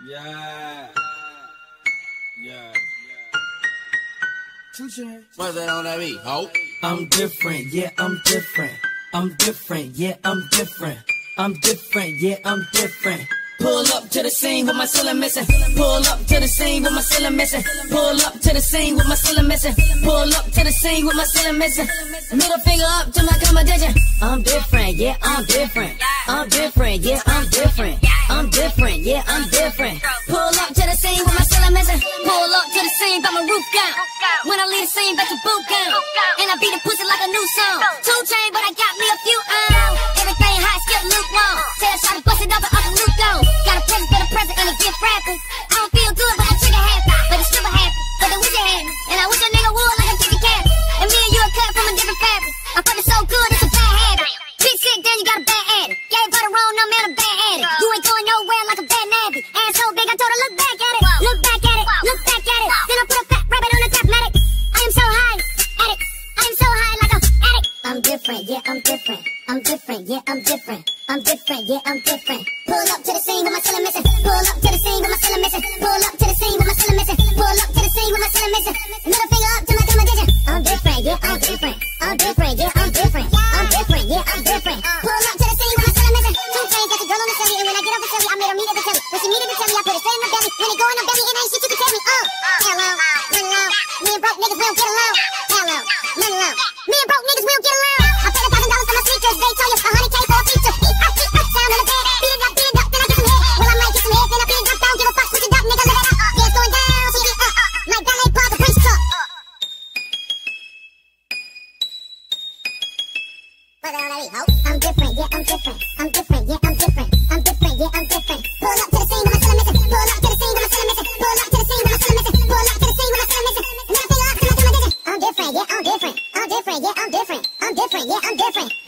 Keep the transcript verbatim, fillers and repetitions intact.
Yeah. Yeah. What's that on that beat, ho? I'm different, yeah, I'm different. I'm different, yeah, I'm different. I'm different, yeah, I'm different. Pull up to the scene with my ceiling missing. Pull up to the scene with my ceiling missing. Pull up to the scene with my ceiling missing. Pull up to the scene with my ceiling missing. Middle finger up to my competition. I'm different, yeah, I'm different. I'm different, yeah, I'm different. I'm different, yeah, I'm different. Pull up to the scene with my ceiling missing. Pull up to the scene, got my roof down. When I leave the scene, bet your boot down. And I beat the pussy like a new song. Two chain, but I got me a few um. Everything hot, skip lukewarm. Tell shot to bust it up and up and loop down. Got a present for the present and a gift wrapping. I don't feel good, but I trigger happy. But it's super happy, but the wish it had me. And I wish a nigga would like a kitty cat. And me and you are cut from a different fabric. I fuck it so good, it's a bad habit. Big sick, then you got a bad addict. Gave her the wrong number and a bad addict. You ain't going nowhere like a bad nabby. Ass so big, I told her look back at it. Look back at it, look back at it. Then I put a fat rabbit on the mathematic. I am so high, addict. I am so high like a addict. I'm different, yeah, I'm different. I'm different, yeah, I'm different. I'm different, yeah, I'm different. Pull up to the scene with my ceiling missing. Pull up to the scene with my ceiling missing. Pull up to the scene with my ceiling missing. Pull up to the scene with my ceiling missing. Middle finger up to my competition. I'm different, yeah, I'm different. I'm different, yeah, I'm different. I'm different, yeah, I'm different. Pull up to the scene with my ceiling missing. Two chains, got the girl on the celly, and when I get up the celly, I made her meet at the telly. When she meet at the telly, I put it straight in her belly. When it go in her belly, it ain't shit you can tell me. Uh, hello, money long. Me and broke niggas, we don't get along. Hello, money long. Me and broke niggas, we don't get along. I paid a thousand dollars for my sneakers. They tell you a hundred K for a feature. Sound on the bed, big up, big up, then I get some head. Well, I might get some head, then I big up, don't give a fuck, switch it up, nigga, let it up. Yeah, it's going down, so you get up, up, like ballet park, the Prince truck. What's that on that beat, ho? I'm different, yeah, I'm different. I'm different, yeah, I'm different. I'm different, yeah, I'm different. Pull up to the scene with my ceiling missing. Pull up to the scene with my ceiling missing. Pull up to the scene with my ceiling missing. Pull up to the scene with my ceiling missing. Middle finger up to my competition. I'm different, yeah, I'm different. I'm different, yeah, I'm different. I'm different, yeah, I'm different.